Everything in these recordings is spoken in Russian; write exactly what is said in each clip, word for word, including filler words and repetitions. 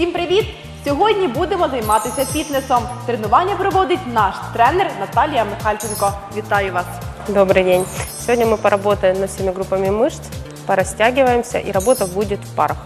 Всім привіт! Сьогодні будемо займатися фітнесом. Тренування проводить наш тренер Наталія Михальченко. Вітаю вас! Добрый день! Сегодня мы поработаем над всеми группами мышц, порастягиваемся, и работа будет в парах.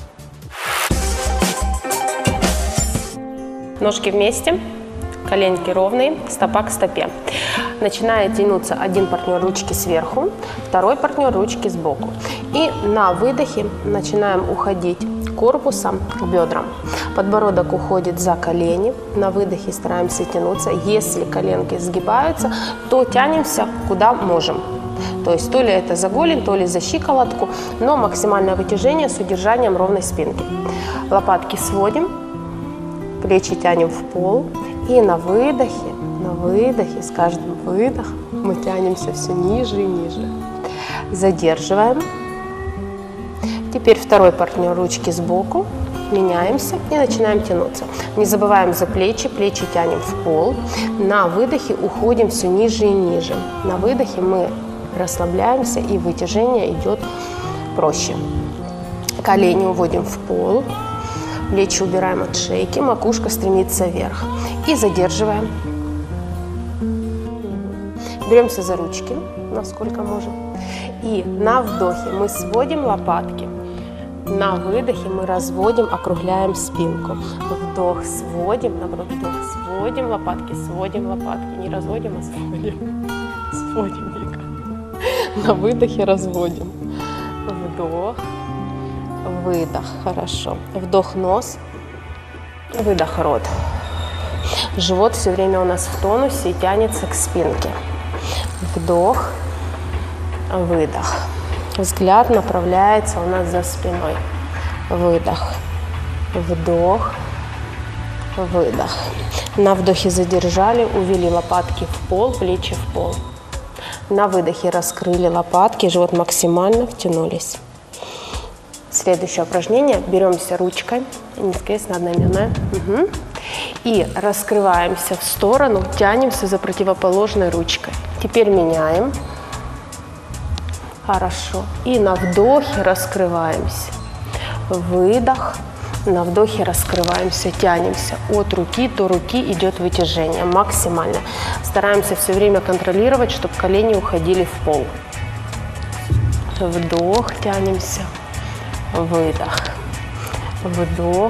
Ножки вместе, коленки ровные, стопа к стопе. Начинает тянуться один партнер ручки сверху, второй партнер ручки сбоку. И на выдохе начинаем уходить корпусом к бедрам. Подбородок уходит за колени, на выдохе стараемся тянуться. Если коленки сгибаются, то тянемся куда можем. То есть то ли это за голень, то ли за щиколотку, но максимальное вытяжение с удержанием ровной спинки. Лопатки сводим, плечи тянем в пол и на выдохе, на выдохе, с каждым выдохом мы тянемся все ниже и ниже. Задерживаем. Теперь второй партнер ручки сбоку. Меняемся и начинаем тянуться. Не забываем за плечи, плечи тянем в пол. На выдохе уходим все ниже и ниже. На выдохе мы расслабляемся и вытяжение идет проще. Колени уводим в пол. Плечи убираем от шейки, макушка стремится вверх. И задерживаем. Беремся за ручки, насколько можем. И на вдохе мы сводим лопатки. На выдохе мы разводим, округляем спинку. Вдох, сводим, наоборот, вдох, сводим лопатки, сводим лопатки. Не разводим, а сводим. Сводим только. На выдохе разводим. Вдох, выдох. Хорошо. Вдох нос, выдох рот. Живот все время у нас в тонусе и тянется к спинке. Вдох, выдох. Взгляд направляется у нас за спиной. Выдох, вдох, выдох. На вдохе задержали, увели лопатки в пол, плечи в пол. На выдохе раскрыли лопатки, живот максимально втянулись. Следующее упражнение. Беремся ручкой, не скрестно, одноименная. Угу. И раскрываемся в сторону, тянемся за противоположной ручкой. Теперь меняем. Хорошо. И на вдохе раскрываемся. Выдох. На вдохе раскрываемся, тянемся. От руки до руки идет вытяжение максимально. Стараемся все время контролировать, чтобы колени уходили в пол. Вдох, тянемся. Выдох. Вдох.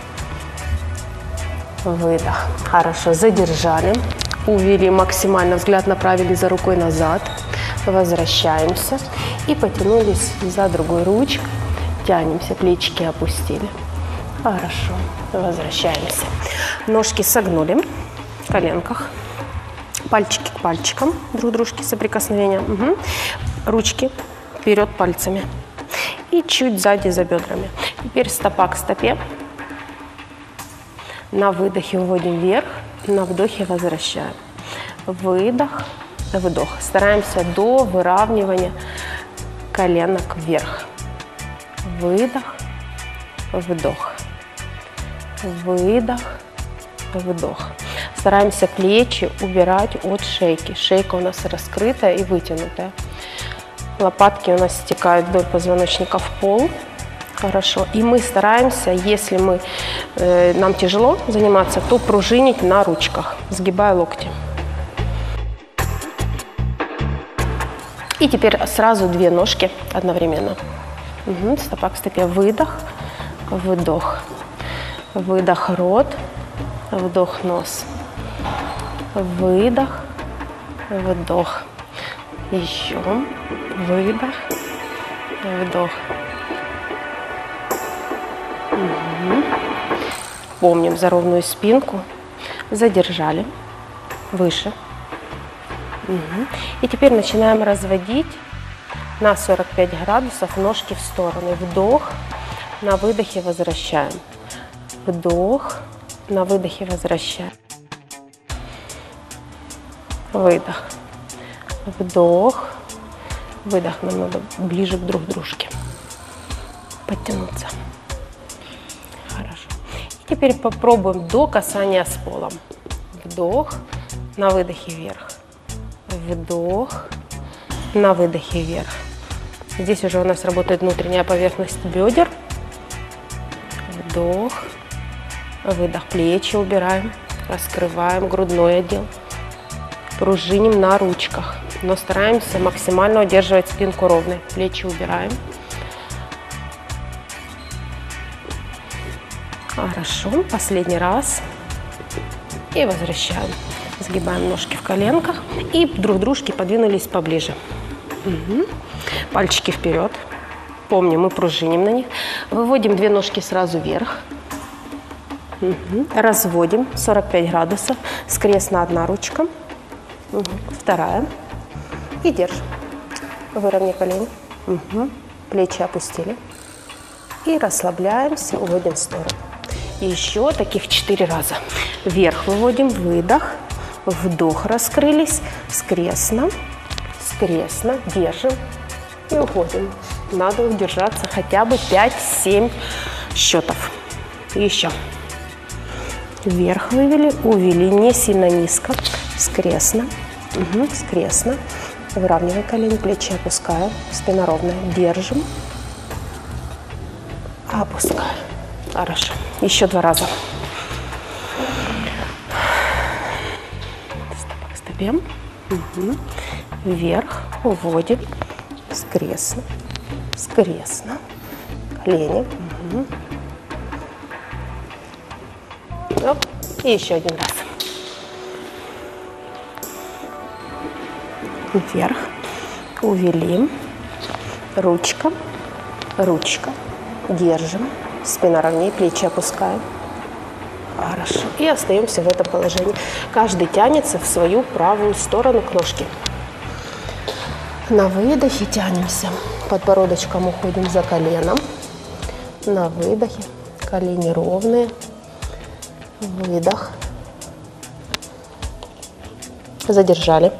Выдох. Хорошо. Задержали. Увели максимально. Взгляд направили за рукой назад. Возвращаемся и потянулись за другой ручкой. Тянемся, плечики опустили. Хорошо. Возвращаемся. Ножки согнули в коленках. Пальчики к пальчикам друг дружки соприкосновения. Угу. Ручки вперед пальцами. И чуть сзади за бедрами. Теперь стопа к стопе. На выдохе уводим вверх. На вдохе возвращаем. Выдох. Вдох. Стараемся до выравнивания коленок вверх. Выдох, вдох. Выдох, вдох. Стараемся плечи убирать от шейки. Шейка у нас раскрытая и вытянутая. Лопатки у нас стекают вдоль позвоночника в пол. Хорошо. И мы стараемся, если мы, э, нам тяжело заниматься, то пружинить на ручках, сгибая локти. И теперь сразу две ножки одновременно. Угу. Стопа к стопе. Выдох, вдох. Выдох рот, вдох нос. Выдох, вдох. Еще. Выдох, вдох. Угу. Помним за ровную спинку. Задержали. Выше. Угу. И теперь начинаем разводить на сорок пять градусов ножки в стороны. Вдох, на выдохе возвращаем. Вдох, на выдохе возвращаем. Выдох. Вдох. Выдох. Нам надо ближе к друг дружке. Подтянуться. Хорошо. И теперь попробуем до касания с полом. Вдох, на выдохе вверх. Вдох, на выдохе вверх. Здесь уже у нас работает внутренняя поверхность бедер. Вдох, Выдох, плечи убираем, раскрываем грудной отдел. Пружиним на ручках, но стараемся максимально удерживать спинку ровной. Плечи убираем. Хорошо, последний раз. И возвращаем. Сгибаем ножки в коленках и друг к дружке подвинулись поближе. Угу. Пальчики вперед. Помним, мы пружиним на них. Выводим две ножки сразу вверх. Угу. Разводим сорок пять градусов. Скрестно одна ручка. Угу. Вторая. И держим. Выровняй колени. Угу. Плечи опустили. И расслабляемся, уводим в сторону. Еще таких четыре раза. Вверх выводим, выдох, вдох, раскрылись, скрестно, скрестно, держим и уходим. Надо удержаться хотя бы пять-семь счетов. Еще. Вверх вывели, увели, не сильно низко, скрестно, угу, скрестно. Выравниваем колени, плечи опускаем, спина ровная, держим, опускаем. Хорошо. Еще два раза. Стопа к стопе. Угу. Вверх. Уводим. Скрестно. Скрестно. Колени. Угу. Оп. И еще один раз. Вверх. Увели. Ручка. Ручка. Держим. Спина ровнее, плечи опускаем. Хорошо. И остаемся в этом положении. Каждый тянется в свою правую сторону к ножке. На выдохе тянемся. Подбородочком уходим за коленом. На выдохе. Колени ровные. Выдох. Задержали.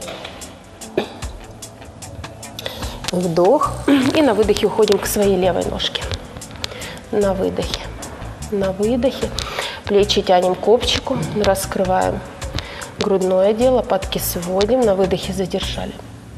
Вдох. И на выдохе уходим к своей левой ножке. На выдохе, на выдохе, плечи тянем к копчику, раскрываем грудное отдел, лопатки сводим, на выдохе задержали.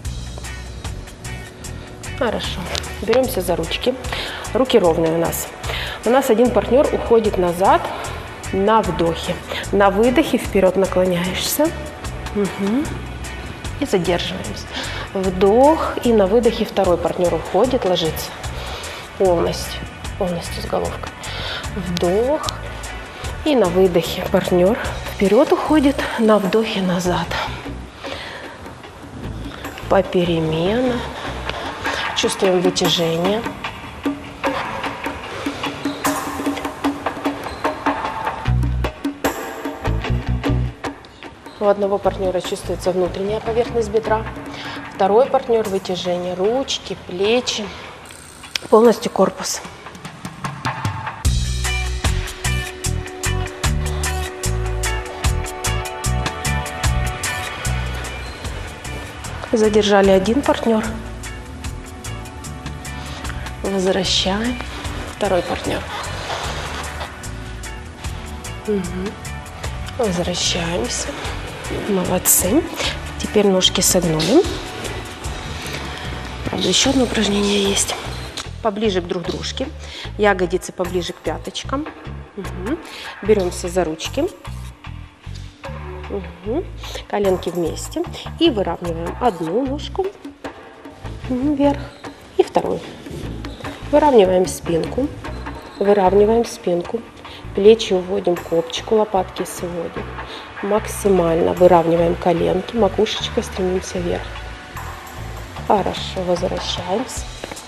Хорошо, беремся за ручки, руки ровные у нас. У нас один партнер уходит назад на вдохе, на выдохе вперед наклоняешься, угу. И задерживаемся. Вдох, и на выдохе второй партнер уходит, ложится полностью. Полностью с головкой. Вдох. И на выдохе партнер вперед уходит, на вдохе назад. Попеременно. Чувствуем вытяжение. У одного партнера чувствуется внутренняя поверхность бедра. Второй партнер вытяжение ручки, плечи, полностью корпус. Задержали один партнер. Возвращаем. Второй партнер. Угу. Возвращаемся. Молодцы. Теперь ножки согнули. Правда, еще одно упражнение есть. Поближе к друг дружке. Ягодицы поближе к пяточкам. Угу. Беремся за ручки. Угу. Коленки вместе. И выравниваем одну ножку вверх и вторую. Выравниваем спинку. Выравниваем спинку. Плечи уводим к копчику, лопатки сводим. Максимально выравниваем коленки, макушечкой стремимся вверх. Хорошо, возвращаемся.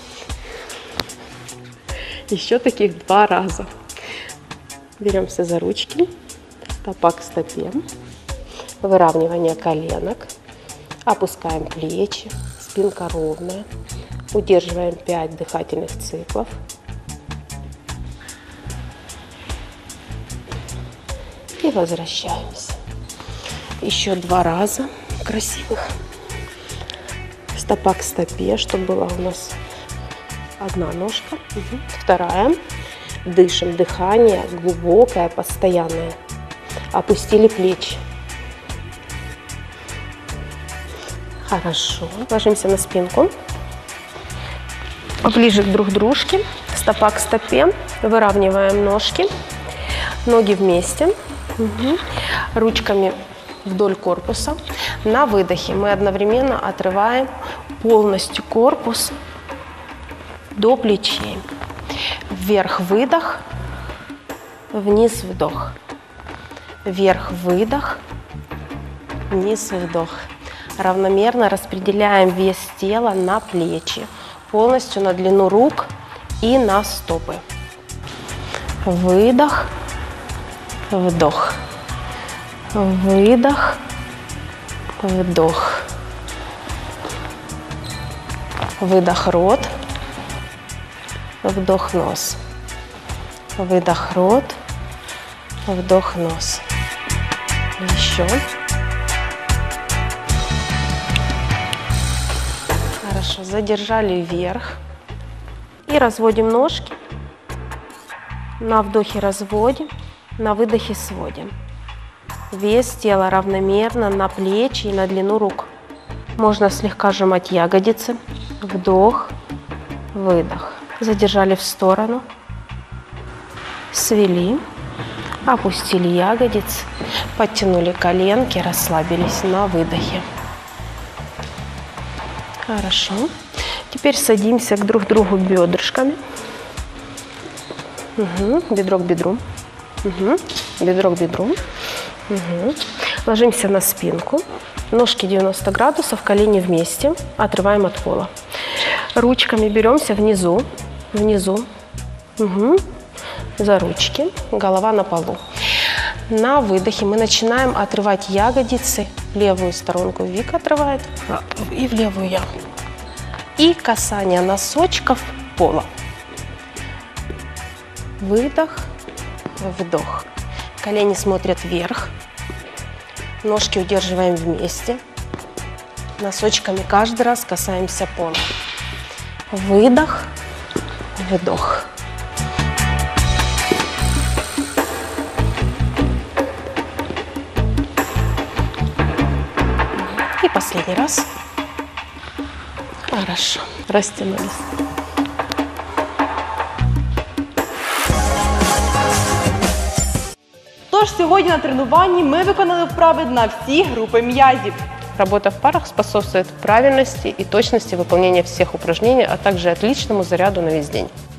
Еще таких два раза. Беремся за ручки. Стопа к стопе. Выравнивание коленок. Опускаем плечи. Спинка ровная. Удерживаем пять дыхательных циклов. И возвращаемся. Еще два раза красивых. Стопа к стопе, чтобы была у нас одна ножка. Угу. Вторая. Дышим. Дыхание глубокое, постоянное. Опустили плечи. Хорошо. Ложимся на спинку. Поближе к друг дружке. Стопа к стопе. Выравниваем ножки. Ноги вместе. Угу. Ручками вдоль корпуса. На выдохе мы одновременно отрываем полностью корпус до плечей. Вверх выдох, вниз вдох. Вверх выдох, вниз вдох. Равномерно распределяем вес тела на плечи, полностью на длину рук и на стопы. Выдох, вдох. Выдох, вдох. Выдох рот, вдох нос. Выдох рот, вдох нос. Еще. Хорошо, задержали вверх. И разводим ножки. На вдохе разводим, на выдохе сводим. Вес тела равномерно на плечи и на длину рук. Можно слегка сжимать ягодицы. Вдох, выдох. Задержали в сторону. Свели. Опустили ягодицы. Подтянули коленки, расслабились на выдохе. Хорошо. Теперь садимся к друг другу бедрышками. Угу. Бедро к бедру. Угу. Бедро к бедру. Угу. Ложимся на спинку. Ножки девяносто градусов, колени вместе. Отрываем от пола. Ручками беремся внизу. Внизу. Угу. За ручки. Голова на полу. На выдохе мы начинаем отрывать ягодицы. Левую сторонку Вика отрывает. И в левую я. И касание носочков пола. Выдох, вдох. Колени смотрят вверх. Ножки удерживаем вместе. Носочками каждый раз касаемся пола. Выдох, вдох. И последний раз. Хорошо. Растянулись. Тож сьогодні на тренуванні ми виконали вправи на всі групи м'язів. Работа в парах способствует правильности и точности выполнения всех упражнений, а также отличному заряду на весь день.